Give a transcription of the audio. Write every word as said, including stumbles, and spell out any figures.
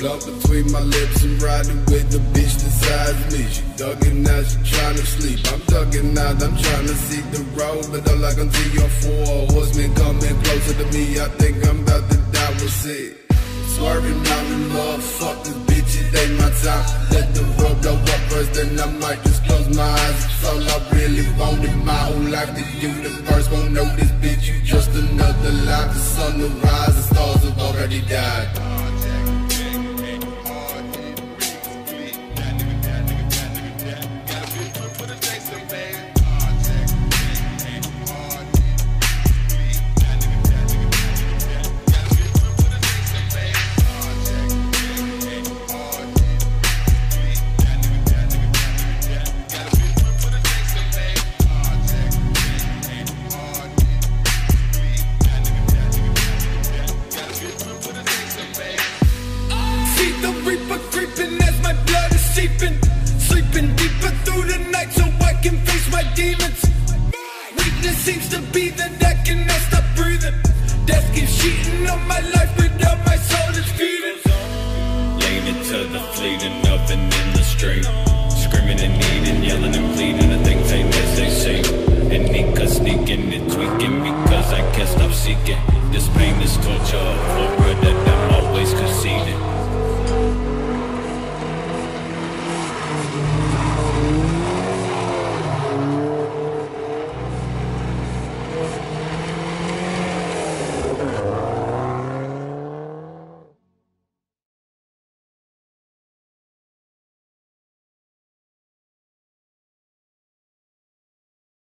gum between my lips and riding with the bitch the size me. She ducking out, she tryna sleep. I'm ducking out, I'm tryna see the road, but all I can see are four horsemen coming closer to me. I think I'm about to die, we'll see. Swerving on the motherfuckers, bitch, it ain't my time. Let the road blow up first, then I might just close my eyes. It's all I really wanted my whole life. The universe won't know this, bitch, you just another line. The sun will rise, the stars have already died. Sleeping deeper through the night so I can face my demons. Weakness seems to be that I cannot stop breathing. Death keeps cheating on my life without my soul is feeding. Laying it to the fleeting, oven in the street. Screaming and needing, yelling and pleading. The things ain't as they say. And Nika sneaking and tweaking because I can't stop seeking. This pain is torture for real.